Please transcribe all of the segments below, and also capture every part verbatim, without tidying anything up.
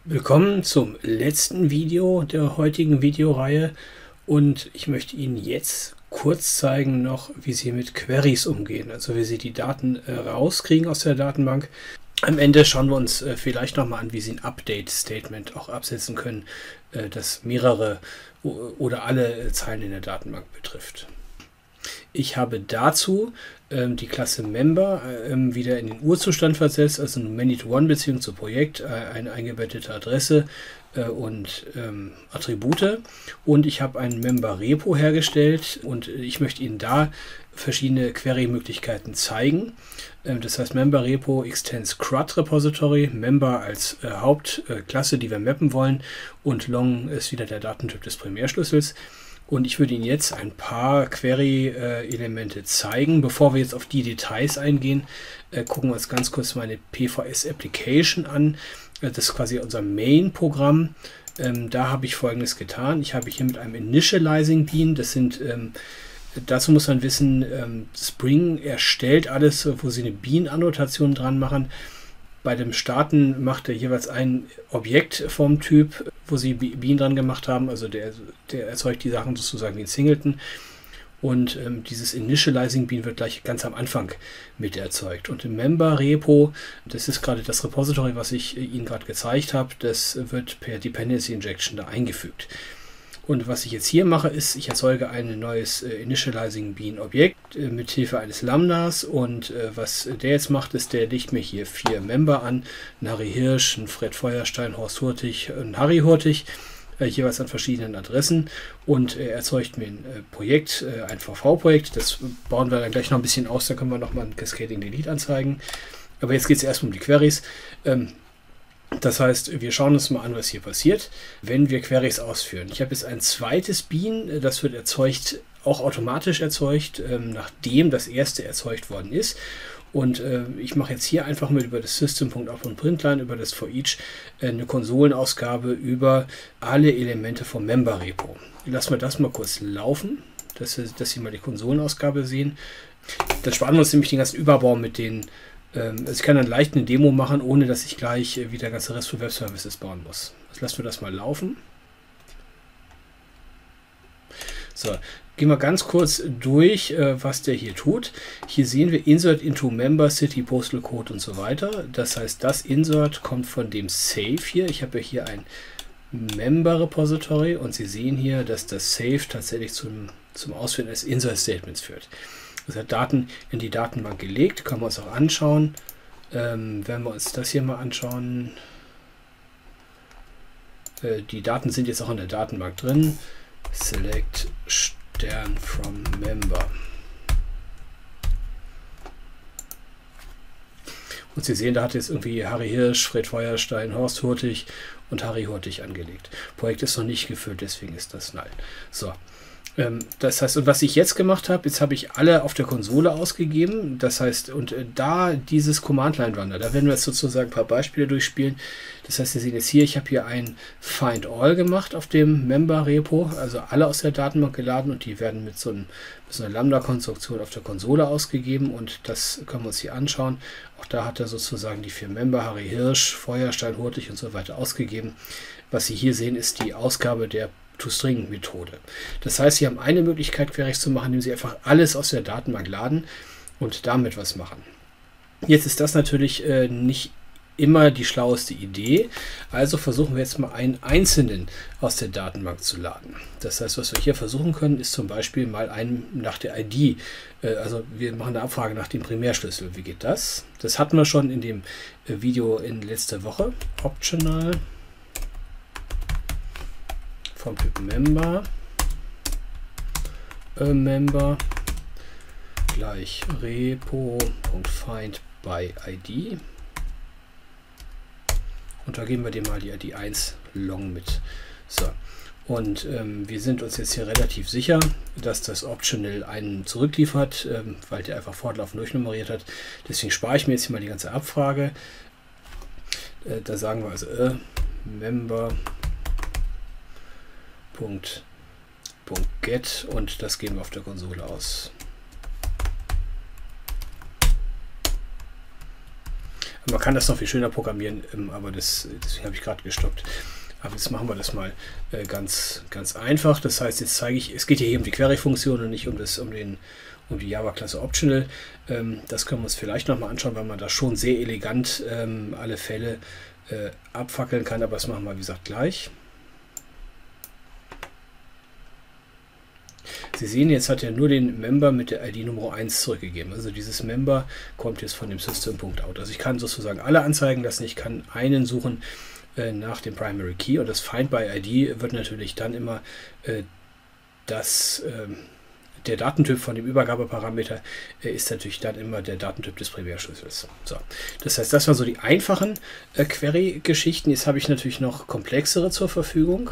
Willkommen zum letzten Video der heutigen Videoreihe und ich möchte Ihnen jetzt kurz zeigen noch, wie Sie mit Queries umgehen, also wie Sie die Daten äh, rauskriegen aus der Datenbank. Am Ende schauen wir uns äh, vielleicht nochmal an, wie Sie ein Update-Statement auch absetzen können, äh, das mehrere oder alle äh, Zeilen in der Datenbank betrifft. Ich habe dazu ähm, die Klasse Member ähm, wieder in den Urzustand versetzt, also eine Many-to-One-Beziehung zu Projekt, äh, eine eingebettete Adresse äh, und ähm, Attribute. Und ich habe ein Member-Repo hergestellt und ich möchte Ihnen da verschiedene Query-Möglichkeiten zeigen. Ähm, das heißt Member-Repo extends C R U D Repository, Member als äh, Hauptklasse, äh, die wir mappen wollen, und Long ist wieder der Datentyp des Primärschlüssels. Und ich würde Ihnen jetzt ein paar Query-Elemente zeigen. Bevor wir jetzt auf die Details eingehen, äh, gucken wir uns ganz kurz meine P V S-Application an. Das ist quasi unser Main-Programm. Ähm, da habe ich Folgendes getan. Ich habe hier mit einem Initializing Bean, das sind, ähm, dazu muss man wissen, ähm, Spring erstellt alles, wo Sie eine Bean-Annotation dran machen. Bei dem Starten macht er jeweils ein Objekt vom Typ, wo Sie Bean dran gemacht haben. Also der, der erzeugt die Sachen sozusagen wie ein Singleton. Und ähm, dieses Initializing Bean wird gleich ganz am Anfang mit erzeugt. Und im Member-Repo, das ist gerade das Repository, was ich äh, Ihnen gerade gezeigt habe, das wird per Dependency Injection da eingefügt. Und was ich jetzt hier mache, ist, ich erzeuge ein neues äh, Initializing Bean Objekt äh, mit Hilfe eines Lambdas. Und äh, was der jetzt macht, ist, der legt mir hier vier Member an. Ein Harry Hirsch, ein Fred Feuerstein, Horst Hurtig, ein Harry Hurtig, äh, jeweils an verschiedenen Adressen. Und er erzeugt mir ein äh, Projekt, äh, ein V V-Projekt. Das bauen wir dann gleich noch ein bisschen aus. Da können wir nochmal ein Cascading Delete anzeigen. Aber jetzt geht es erstmal um die Queries. Ähm, Das heißt, wir schauen uns mal an, was hier passiert, wenn wir Queries ausführen. Ich habe jetzt ein zweites Bean, das wird erzeugt, auch automatisch erzeugt, ähm, nachdem das erste erzeugt worden ist. Und äh, ich mache jetzt hier einfach mal über das System.out.println, über das for each, äh, eine Konsolenausgabe über alle Elemente vom Member-Repo. Lassen wir das mal kurz laufen, dass, dass Sie mal die Konsolenausgabe sehen. Dann sparen wir uns nämlich den ganzen Überbau mit den. Also ich kann dann leicht eine Demo machen, ohne dass ich gleich wieder der ganze Rest für Web Services bauen muss. Jetzt lassen wir das mal laufen. So, gehen wir ganz kurz durch, was der hier tut. Hier sehen wir Insert into Member, City, Postal Code und so weiter. Das heißt, das Insert kommt von dem Save hier. Ich habe ja hier ein Member Repository und Sie sehen hier, dass das Save tatsächlich zum, zum Ausführen eines Insert Statements führt. Das hat Daten in die Datenbank gelegt, können wir uns auch anschauen. Ähm, wenn wir uns das hier mal anschauen, äh, die Daten sind jetzt auch in der Datenbank drin. Select Stern from Member. Und Sie sehen, da hat jetzt irgendwie Harry Hirsch, Fred Feuerstein, Horst Hurtig und Harry Hurtig angelegt. Projekt ist noch nicht gefüllt, deswegen ist das null. So. Das heißt, und was ich jetzt gemacht habe, jetzt habe ich alle auf der Konsole ausgegeben. Das heißt, und da dieses Command-Line-Runner, da werden wir jetzt sozusagen ein paar Beispiele durchspielen. Das heißt, Sie sehen jetzt hier, ich habe hier ein Find All gemacht auf dem Member-Repo, also alle aus der Datenbank geladen und die werden mit so, einem, mit so einer Lambda-Konstruktion auf der Konsole ausgegeben und das können wir uns hier anschauen. Auch da hat er sozusagen die vier Member, Harry Hirsch, Feuerstein, Hurtig und so weiter ausgegeben. Was Sie hier sehen, ist die Ausgabe der ToString-Methode. Das heißt, Sie haben eine Möglichkeit, Queries zu machen, indem Sie einfach alles aus der Datenbank laden und damit was machen. Jetzt ist das natürlich äh, nicht immer die schlaueste Idee, also versuchen wir jetzt mal einen einzelnen aus der Datenbank zu laden. Das heißt, was wir hier versuchen können, ist zum Beispiel mal einen nach der I D, äh, also wir machen eine Abfrage nach dem Primärschlüssel. Wie geht das? Das hatten wir schon in dem äh, Video in letzter Woche. Optional vom Typ Member, äh, Member gleich repo.find by I D und da geben wir dem mal die I D eins long mit. So, und ähm, wir sind uns jetzt hier relativ sicher, dass das Optional einen zurückliefert, ähm, weil der einfach fortlaufend durchnummeriert hat. Deswegen spare ich mir jetzt hier mal die ganze Abfrage. Äh, da sagen wir also äh, Member Punkt, Punkt get und das geben wir auf der Konsole aus. Man kann das noch viel schöner programmieren, ähm, aber das, deswegen habe ich gerade gestoppt. Aber jetzt machen wir das mal äh, ganz, ganz einfach. Das heißt, jetzt zeige ich, es geht hier um die Query-Funktion und nicht um, das, um, den, um die Java-Klasse Optional. Ähm, das können wir uns vielleicht nochmal anschauen, weil man da schon sehr elegant ähm, alle Fälle äh, abfackeln kann. Aber das machen wir, wie gesagt, gleich. Sie sehen, jetzt hat er nur den Member mit der I D Nummer eins zurückgegeben. Also dieses Member kommt jetzt von dem System.out. Also ich kann sozusagen alle anzeigen lassen. Ich kann einen suchen äh, nach dem Primary Key. Und das Find by I D wird natürlich dann immer äh, das, äh, der Datentyp von dem Übergabeparameter äh, ist natürlich dann immer der Datentyp des Primärschlüssels. So. Das heißt, das waren so die einfachen äh, Query-Geschichten. Jetzt habe ich natürlich noch komplexere zur Verfügung.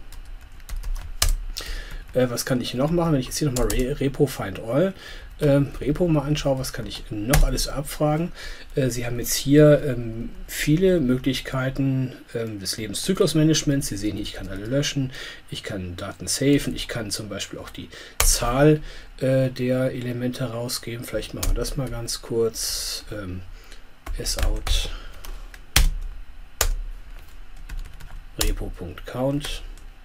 Was kann ich noch machen, wenn ich jetzt hier nochmal Re Repo Find All ähm, Repo mal anschaue, was kann ich noch alles abfragen? Äh, Sie haben jetzt hier ähm, viele Möglichkeiten ähm, des Lebenszyklusmanagements. Sie sehen hier, ich kann alle löschen, ich kann Daten saven, ich kann zum Beispiel auch die Zahl äh, der Elemente rausgeben. Vielleicht machen wir das mal ganz kurz. Ähm, sout repo.count.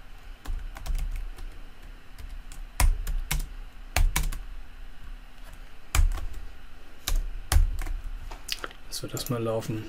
Wird das mal laufen.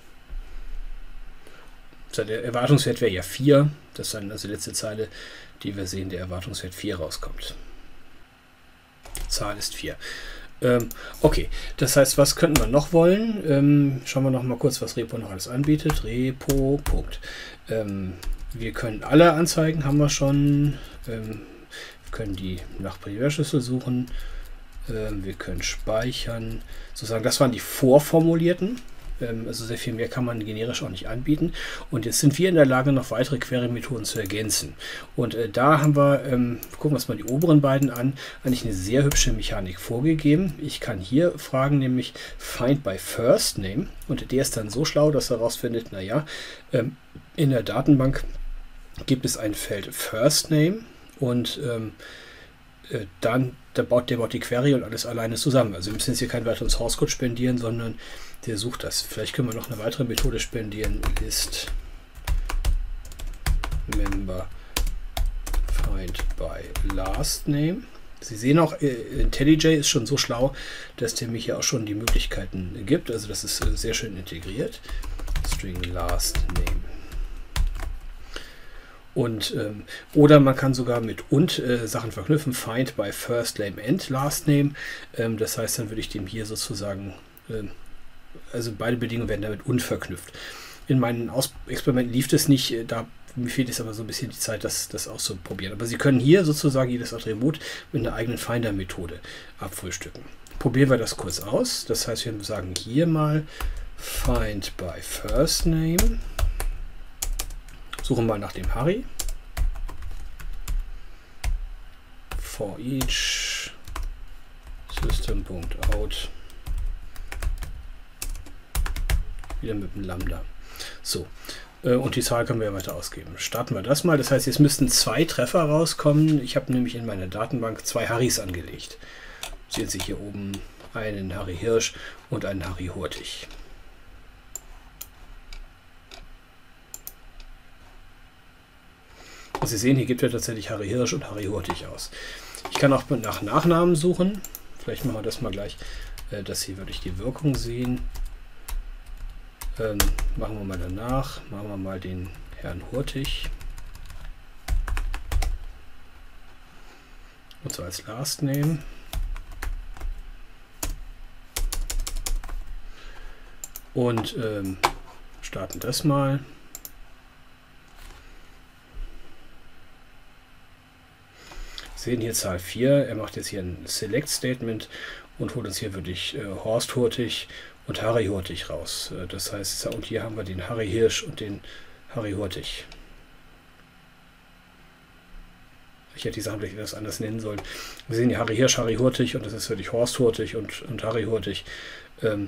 Der Erwartungswert wäre ja vier. Das ist dann also die letzte Zeile, die wir sehen, der Erwartungswert vier rauskommt. Die Zahl ist vier. Ähm, okay, das heißt, was könnten wir noch wollen? Ähm, schauen wir noch mal kurz, was Repo noch alles anbietet. Repo. Punkt. Ähm, wir können alle anzeigen, haben wir schon. Ähm, wir können die nach Primärschlüssel suchen. Wir können speichern, sozusagen, das waren die vorformulierten, also sehr viel mehr kann man generisch auch nicht anbieten. Und jetzt sind wir in der Lage, noch weitere Query-Methoden zu ergänzen. Und äh, da haben wir, ähm, gucken wir uns mal die oberen beiden an, eigentlich eine sehr hübsche Mechanik vorgegeben. Ich kann hier fragen, nämlich Find by First Name, und der ist dann so schlau, dass er herausfindet, naja, ähm, in der Datenbank gibt es ein Feld First Name und ähm, äh, dann Der baut, der baut die Query und alles alleine zusammen. Also wir müssen jetzt hier keinen weiteren Source Code spendieren, sondern der sucht das. Vielleicht können wir noch eine weitere Methode spendieren. List Member Find by Last Name. Sie sehen auch, IntelliJ ist schon so schlau, dass der mir hier auch schon die Möglichkeiten gibt. Also das ist sehr schön integriert. String Last Name. Und, ähm, oder man kann sogar mit und äh, Sachen verknüpfen, Find by First Name and Last Name. Ähm, das heißt, dann würde ich dem hier sozusagen, ähm, also beide Bedingungen werden damit und verknüpft. In meinen Aus Experimenten lief das nicht, äh, da mir fehlt es aber so ein bisschen die Zeit, das, das auszuprobieren. Aber Sie können hier sozusagen jedes Attribut mit einer eigenen Finder-Methode abfrühstücken. Probieren wir das kurz aus. Das heißt, wir sagen hier mal Find by First Name. Suchen mal nach dem Harry. For each System.out. Wieder mit dem Lambda. So. Und die Zahl können wir weiter ausgeben. Starten wir das mal. Das heißt, jetzt müssten zwei Treffer rauskommen. Ich habe nämlich in meiner Datenbank zwei Harrys angelegt. Sehen Sie hier oben einen Harry Hirsch und einen Harry Hurtig. Und Sie sehen, hier gibt er tatsächlich Harry Hirsch und Harry Hurtig aus. Ich kann auch nach Nachnamen suchen. Vielleicht machen wir das mal gleich, dass Sie wirklich die Wirkung sehen. Ähm, machen wir mal danach. Machen wir mal den Herrn Hurtig. Und zwar als Last Name. Und ähm, starten das mal. Sehen hier Zahl vier. Er macht jetzt hier ein Select Statement und holt uns hier wirklich äh, Horst Hurtig und Harry Hurtig raus. Äh, das heißt, und hier haben wir den Harry Hirsch und den Harry Hurtig. Ich hätte die Sachen vielleicht etwas anders nennen sollen. Wir sehen hier Harry Hirsch, Harry Hurtig und das ist wirklich Horst Hurtig und, und Harry Hurtig. Ähm,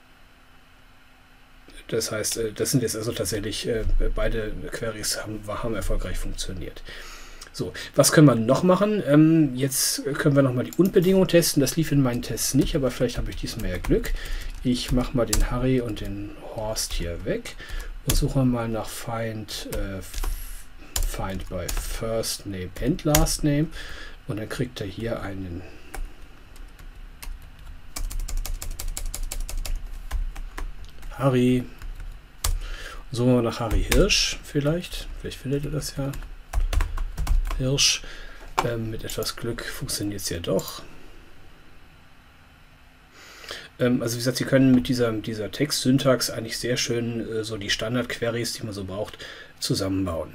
das heißt, äh, das sind jetzt also tatsächlich äh, beide Queries haben, haben erfolgreich funktioniert. So, was können wir noch machen? Ähm, jetzt können wir nochmal die Und-Bedingung testen. Das lief in meinen Tests nicht, aber vielleicht habe ich diesmal ja Glück. Ich mache mal den Harry und den Horst hier weg und suche mal nach Find, äh, Find by First Name and Last Name. Und dann kriegt er hier einen Harry. Suchen wir nach Harry Hirsch vielleicht. Vielleicht findet ihr das ja. Hirsch. Ähm, mit etwas Glück funktioniert es ja doch. Ähm, also wie gesagt, Sie können mit dieser, mit dieser Textsyntax eigentlich sehr schön äh, so die Standard-Queries, die man so braucht, zusammenbauen.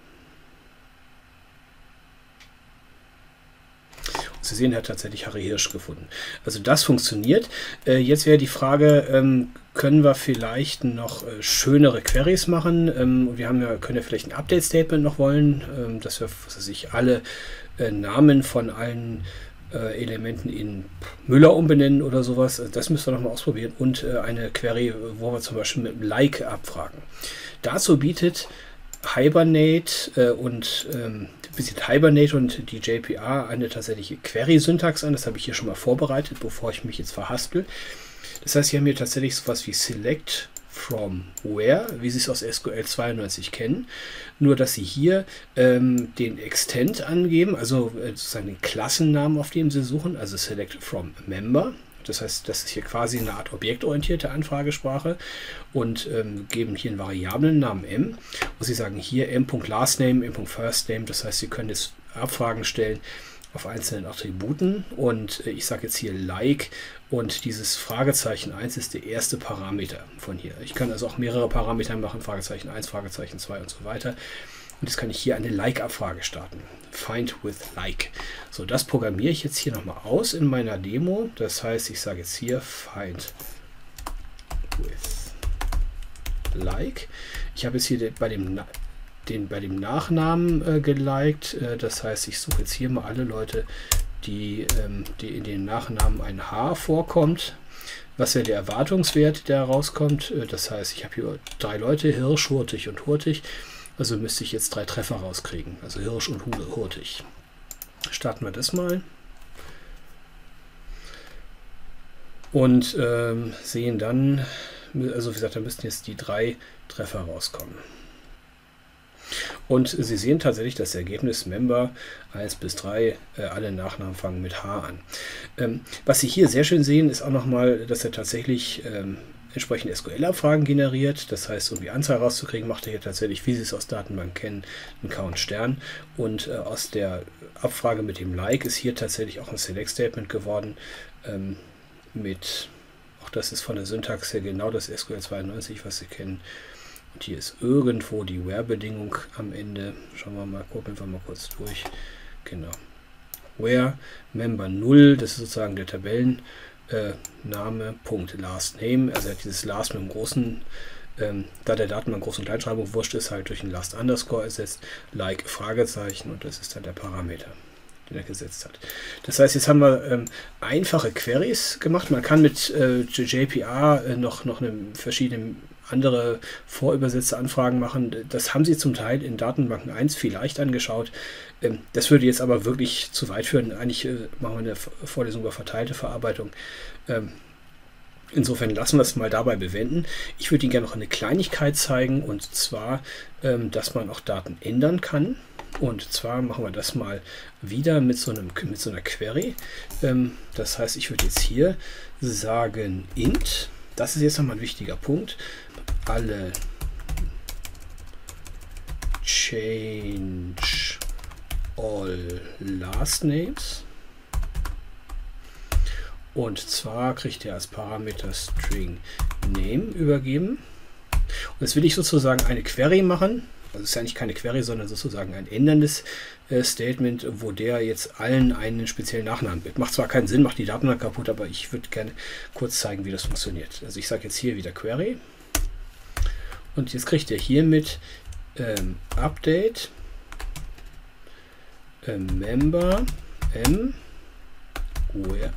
Sie sehen, er hat tatsächlich Harry Hirsch gefunden. Also das funktioniert. Äh, jetzt wäre die Frage, ähm, können wir vielleicht noch äh, schönere Queries machen? Ähm, wir haben ja, können ja vielleicht ein Update-Statement noch wollen, ähm, dass wir, was weiß ich, alle äh, Namen von allen äh, Elementen in Müller umbenennen oder sowas. Also das müssen wir noch mal ausprobieren. Und äh, eine Query, wo wir zum Beispiel mit Like abfragen. Dazu bietet Hibernate äh, und ähm, bietet Hibernate und die J P A eine tatsächliche Query-Syntax an. Das habe ich hier schon mal vorbereitet, bevor ich mich jetzt verhaspel. Das heißt, hier haben wir tatsächlich sowas wie Select from Where, wie Sie es aus S Q L zweiundneunzig kennen. Nur, dass Sie hier ähm, den Extent angeben, also äh, sozusagen den Klassennamen, auf dem Sie suchen, also Select from Member. Das heißt, das ist hier quasi eine Art objektorientierte Anfragesprache und ähm, geben hier einen Variablennamen m. Und Sie sagen hier m.lastName, m.firstName. Das heißt, Sie können jetzt Abfragen stellen auf einzelnen Attributen. Und äh, ich sage jetzt hier like und dieses Fragezeichen eins ist der erste Parameter von hier. Ich kann also auch mehrere Parameter machen, Fragezeichen eins, Fragezeichen zwei und so weiter. Und jetzt kann ich hier eine Like-Abfrage starten. Find with Like. So, das programmiere ich jetzt hier nochmal aus in meiner Demo. Das heißt, ich sage jetzt hier Find with Like. Ich habe jetzt hier bei dem, den, bei dem Nachnamen äh, geliked. Äh, das heißt, ich suche jetzt hier mal alle Leute, die, ähm, die in den Nachnamen ein H vorkommt. Was wäre der Erwartungswert, der rauskommt? Äh, das heißt, ich habe hier drei Leute, Hirsch, Hurtig und Hurtig. Also müsste ich jetzt drei Treffer rauskriegen. Also Hirsch und Hurtig. Starten wir das mal. Und ähm, sehen dann, also wie gesagt, da müssten jetzt die drei Treffer rauskommen. Und Sie sehen tatsächlich das Ergebnis Member eins bis drei, äh, alle Nachnamen fangen mit H an. Ähm, was Sie hier sehr schön sehen, ist auch nochmal, dass er tatsächlich ähm, entsprechend S Q L-Abfragen generiert. Das heißt, um die Anzahl rauszukriegen, macht er hier tatsächlich, wie Sie es aus Datenbank kennen, einen Count Stern. Und äh, aus der Abfrage mit dem Like ist hier tatsächlich auch ein Select-Statement geworden. Ähm, mit, auch das ist von der Syntax her genau das S Q L zweiundneunzig, was Sie kennen. Und hier ist irgendwo die Where-Bedingung am Ende. Schauen wir mal, gucken wir mal kurz durch. Genau. Where Member null, das ist sozusagen der Tabellen. Äh, Name, Punkt, Last Name, also er hat dieses Last mit einem großen, ähm, da der Datenbank Groß- und Kleinschreibung wurscht ist, halt durch ein Last Underscore ersetzt, Like, Fragezeichen und das ist dann der Parameter, den er gesetzt hat. Das heißt, jetzt haben wir ähm, einfache Queries gemacht. Man kann mit äh, J P A äh, noch, noch eine verschiedene andere vorübersetzte Anfragen machen. Das haben Sie zum Teil in Datenbanken eins vielleicht angeschaut. Ähm, das würde jetzt aber wirklich zu weit führen. Eigentlich äh, machen wir eine Vorlesung über verteilte Verarbeitung. Ähm, insofern lassen wir es mal dabei bewenden. Ich würde Ihnen gerne noch eine Kleinigkeit zeigen, und zwar, ähm, dass man auch Daten ändern kann. Und zwar machen wir das mal wieder mit so, einem, mit so einer Query. Ähm, das heißt, ich würde jetzt hier sagen int. Das ist jetzt nochmal ein wichtiger Punkt. Alle change all last names. Und zwar kriegt er als Parameter String Name übergeben. Und jetzt will ich sozusagen eine Query machen. Also es ist eigentlich keine Query, sondern sozusagen ein änderndes äh, Statement, wo der jetzt allen einen speziellen Nachnamen gibt. Macht zwar keinen Sinn, macht die Datenbank kaputt, aber ich würde gerne kurz zeigen, wie das funktioniert. Also ich sage jetzt hier wieder Query. Und jetzt kriegt er hiermit ähm, Update äh, Member m where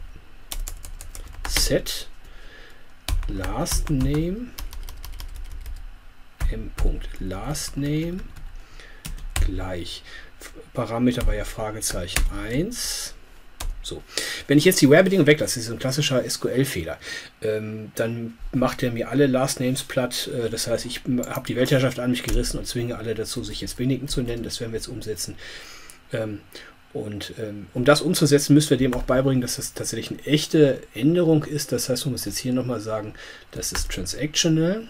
set last name m.lastName gleich. Parameter war ja Fragezeichen eins. So, wenn ich jetzt die Where-Bedingung weglasse, das ist ein klassischer S Q L-Fehler, ähm, dann macht er mir alle Last Names platt. Äh, das heißt, ich habe die Weltherrschaft an mich gerissen und zwinge alle dazu, sich jetzt Beneken zu nennen. Das werden wir jetzt umsetzen. Ähm, und ähm, um das umzusetzen, müssen wir dem auch beibringen, dass das tatsächlich eine echte Änderung ist. Das heißt, man muss jetzt hier nochmal sagen, das ist transactional.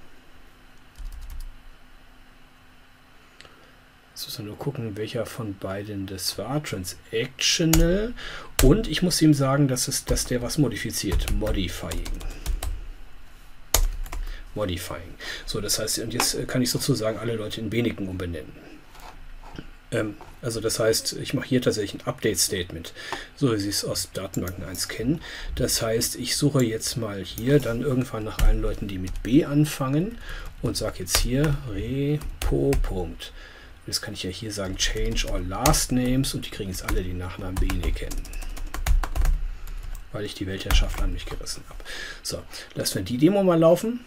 Jetzt müssen wir nur gucken, welcher von beiden das war. Transactional. Und ich muss ihm sagen, dass, es, dass der was modifiziert. Modifying. Modifying. So, das heißt, und jetzt kann ich sozusagen alle Leute in Beneken umbenennen. Ähm, also das heißt, ich mache hier tatsächlich ein Update-Statement, so wie Sie es aus Datenbanken eins kennen. Das heißt, ich suche jetzt mal hier dann irgendwann nach allen Leuten, die mit B anfangen und sage jetzt hier repo. Jetzt kann ich ja hier sagen, change all last names und die kriegen jetzt alle den Nachnamen Beneken, weil ich die Weltherrschaft an mich gerissen habe. So, lassen wir die Demo mal laufen.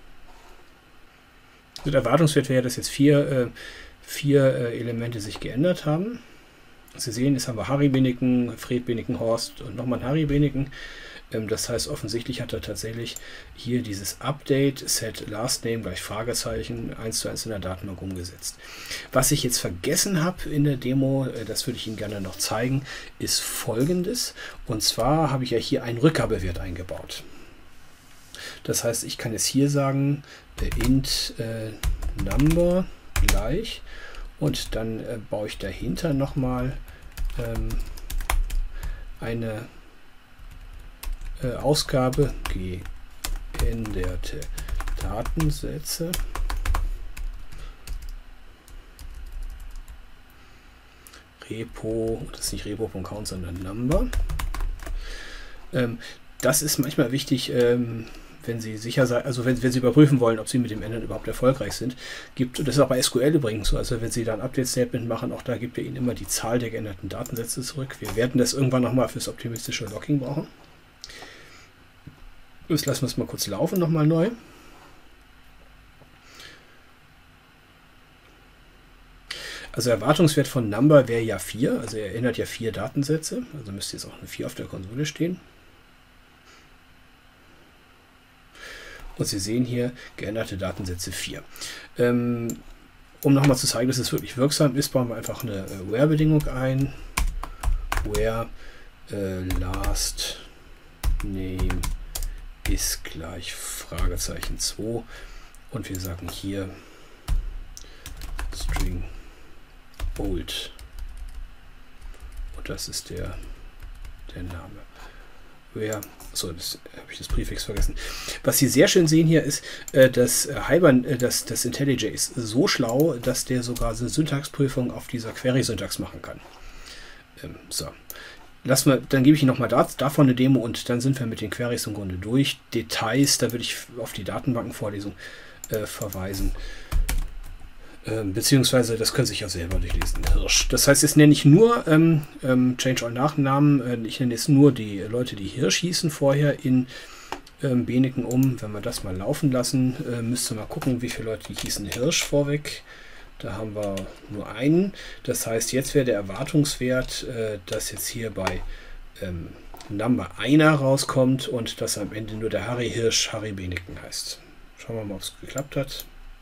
Der Erwartungswert wäre, dass jetzt vier, äh, vier äh, Elemente sich geändert haben. Sie sehen, jetzt haben wir Harry Beneken, Fred Beneken, Horst und nochmal ein Harry Beneken. Das heißt, offensichtlich hat er tatsächlich hier dieses Update Set Last Name gleich Fragezeichen eins zu eins in der Datenbank umgesetzt. Was ich jetzt vergessen habe in der Demo, das würde ich Ihnen gerne noch zeigen, ist Folgendes. Und zwar habe ich ja hier einen Rückgabewert eingebaut. Das heißt, ich kann jetzt hier sagen, int äh, number gleich und dann äh, baue ich dahinter nochmal ähm, eine Äh, Ausgabe geänderte Datensätze. Repo, das ist nicht repo.count, sondern Number. Ähm, das ist manchmal wichtig, ähm, wenn Sie sicher sein, also wenn, wenn Sie überprüfen wollen, ob Sie mit dem Ändern überhaupt erfolgreich sind. Gibt, und das ist auch bei S Q L übrigens so, also wenn Sie da ein Update-Statement machen, auch da gibt er Ihnen immer die Zahl der geänderten Datensätze zurück. Wir werden das irgendwann nochmal fürs optimistische Logging brauchen. Jetzt lassen wir es mal kurz laufen, nochmal neu. Also Erwartungswert von Number wäre ja vier, also er ändert ja vier Datensätze, also müsste jetzt auch eine vier auf der Konsole stehen. Und Sie sehen hier geänderte Datensätze vier. Ähm, um nochmal zu zeigen, dass es wirklich wirksam ist, bauen wir einfach eine äh, Where-Bedingung ein. Where äh, last name ist gleich Fragezeichen zwei und wir sagen hier String old und das ist der, der Name. Where, so, das habe ich das Präfix vergessen. Was Sie sehr schön sehen hier ist, äh, dass Hibern, äh, das, das IntelliJ ist so schlau, dass der sogar eine Syntaxprüfung auf dieser Query-Syntax machen kann. Ähm, so. Lassen wir, dann gebe ich Ihnen nochmal da, davon eine Demo und dann sind wir mit den Queries im Grunde durch. Details, da würde ich auf die Datenbankenvorlesung äh, verweisen. Ähm, beziehungsweise, das können Sie sich ja selber durchlesen. Hirsch. Das heißt, jetzt nenne ich nur ähm, ähm, Change All Nachnamen. Äh, ich nenne jetzt nur die Leute, die Hirsch hießen vorher in ähm, Beneken um. Wenn wir das mal laufen lassen, äh, müsste mal gucken, wie viele Leute die hießen Hirsch vorweg. Da haben wir nur einen. Das heißt, jetzt wäre der Erwartungswert, äh, dass jetzt hier bei ähm, Number einer rauskommt und dass am Ende nur der Harry Hirsch Harry Beneken heißt. Schauen wir mal, ob es geklappt hat.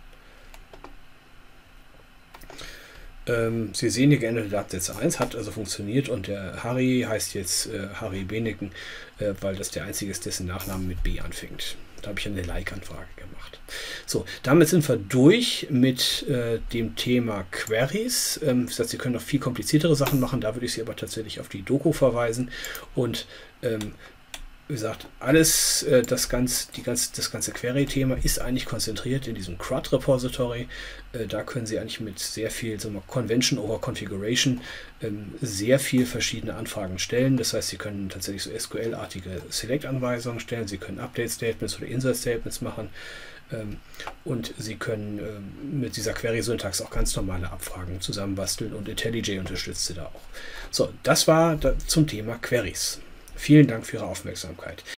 Ähm, Sie sehen hier geänderte Datensätze eins, hat also funktioniert und der Harry heißt jetzt äh, Harry Beneken, äh, weil das der einzige ist, dessen Nachname mit B anfängt. Da habe ich eine Like-Anfrage gemacht. So, damit sind wir durch mit äh, dem Thema Queries. Ähm, das heißt, Sie können noch viel kompliziertere Sachen machen, da würde ich Sie aber tatsächlich auf die Doku verweisen und ähm, wie gesagt, alles, äh, das, ganz, die ganz, das ganze Query-Thema ist eigentlich konzentriert in diesem C R U D-Repository. Äh, da können Sie eigentlich mit sehr viel sagen wir, Convention over Configuration ähm, sehr viel verschiedene Anfragen stellen. Das heißt, Sie können tatsächlich so S Q L-artige Select-Anweisungen stellen, Sie können Update-Statements oder Insert-Statements machen ähm, und Sie können ähm, mit dieser Query-Syntax auch ganz normale Abfragen zusammenbasteln und IntelliJ unterstützt Sie da auch. So, das war da zum Thema Queries. Vielen Dank für Ihre Aufmerksamkeit.